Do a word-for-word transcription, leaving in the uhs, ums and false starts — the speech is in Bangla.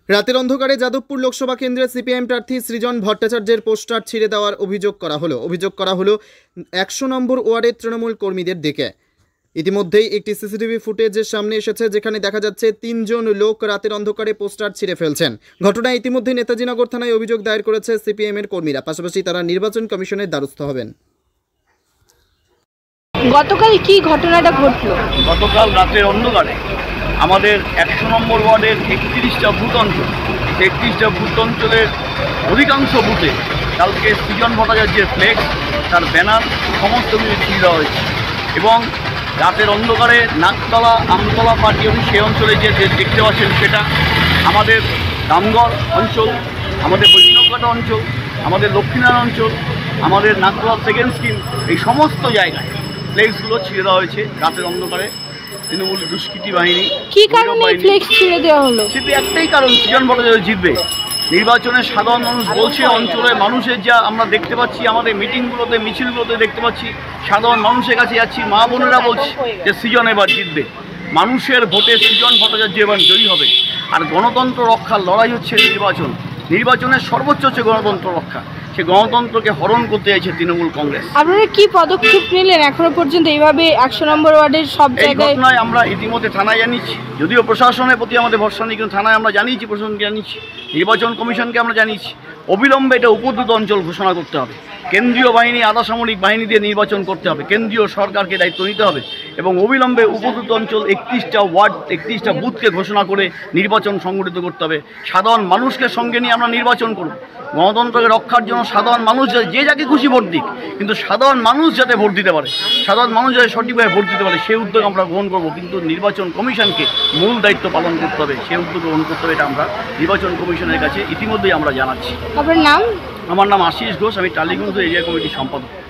রাতের অন্ধকারে যাদবপুর লোকসভা কেন্দ্রে সিপিএম প্রার্থী সৃজন ভট্টাচার্যের পোস্টার ছিঁড়ে দেওয়ার অভিযোগ করা হলো অভিযোগ করা হলো একশো নম্বর ওয়ার্ডের তৃণমূল কর্মীদের দিকে। ইতিমধ্যেই একটি সিসিটিভি ফুটেজের সামনে এসেছে, যেখানে দেখা যাচ্ছে তিনজন লোক রাতের অন্ধকারে পোস্টার ছিঁড়ে ফেলছেন। ঘটনায় ইতিমধ্যে নেতাজিনগর থানায় অভিযোগ দায়ের করেছে সিপিএম এর কর্মীরা। পাশাপাশি তারা নির্বাচন কমিশনের দ্বারস্থ হবেন। গতকাল কি ঘটনাটা ঘটলো? গতকাল রাতের অন্ধকারে আমাদের একশো নম্বর ওয়ার্ডের একত্রিশটা বুথ অঞ্চল, একত্রিশটা বুথ অঞ্চলের অধিকাংশ বুথে কালকে সৃজন ভট্টাচার্যের ফ্লেক্স, তার ব্যানার সমস্ত কিছু ছিঁড়ে দেওয়া হয়েছে। এবং রাতের অন্ধকারে নাকতলা আমতলা পার্টি অফিস সেই অঞ্চলে যে দেখতে পাচ্ছেন সেটা আমাদের দামগড় অঞ্চল, আমাদের বৈষ্ণবঘাটা অঞ্চল, আমাদের লক্ষ্মীনারায়ণ অঞ্চল, আমাদের নাকতলা সেকেন্ড স্কিম, এই সমস্ত জায়গায় ফ্লেক্সগুলো ছিঁড়ে দেওয়া হয়েছে রাতের অন্ধকারে তৃণমূল দুষ্কৃতী বাহিনী। কি কারণে ফ্লেক্স ছিঁড়ে দেওয়া হলো? সেটি একটাই কারণ, সৃজন ভট্টাচার্য জিতবে। নির্বাচনে সাধারণ মানুষ বলছে, অঞ্চলের মানুষের যা আমরা দেখতে পাচ্ছি, আমাদের মিটিংগুলোতে মিছিলগুলোতে দেখতে পাচ্ছি, সাধারণ মানুষের কাছে যাচ্ছি, মা বোনেরা বলছে যে সৃজন এবার জিতবে। মানুষের ভোটে সৃজন ভট্টাচার্য এবার জয়ী হবে। আর গণতন্ত্র রক্ষার লড়াই হচ্ছে নির্বাচন। নির্বাচনের সর্বোচ্চ হচ্ছে গণতন্ত্র রক্ষা। সে গণতন্ত্রকে হরণ করতে চাইছে তৃণমূল কংগ্রেস। আপনারা কি পদক্ষেপ নিলেন এখনো পর্যন্ত এইভাবে একশো নম্বর ওয়ার্ডের সব জায়গায়? ঘটনায় আমরা ইতিমধ্যে থানায় জানিয়েছি, যদিও প্রশাসনের প্রতি আমাদের ভরসা নেই, কিন্তু থানায় আমরা জানিয়েছি, প্রশাসনকে জানিয়েছি, নির্বাচন কমিশনকে আমরা জানিয়েছি। অবিলম্বে এটা উপদ্রুত অঞ্চল ঘোষণা করতে হবে। কেন্দ্রীয় বাহিনী, আধা সামরিক বাহিনী দিয়ে নির্বাচন করতে হবে। কেন্দ্রীয় সরকারকে দায়িত্ব নিতে হবে এবং অবিলম্বে উপদ্রুত অঞ্চল একত্রিশটা ওয়ার্ড, একত্রিশটা বুথকে ঘোষণা করে নির্বাচন সংগঠিত করতে হবে। সাধারণ মানুষকে সঙ্গে নিয়ে আমরা নির্বাচন করব। গণতন্ত্রকে রক্ষার জন্য সাধারণ মানুষ যে যাকে খুশি ভোট দিক, কিন্তু সাধারণ মানুষ যাতে ভোট দিতে পারে, সাধারণ মানুষ যাতে সঠিকভাবে ভোট দিতে পারে, সেই উদ্যোগ আমরা গ্রহণ করব। কিন্তু নির্বাচন কমিশনকে মূল দায়িত্ব পালন করতে হবে, সেই উদ্যোগ গ্রহণ করতে হবে। এটা আমরা নির্বাচন কমিশনের কাছে ইতিমধ্যেই আমরা জানাচ্ছি। আপনার নাম? আমার নাম আশিস ঘোষ, আমি টালিগঞ্জ এরিয়া কমিটির সম্পাদক।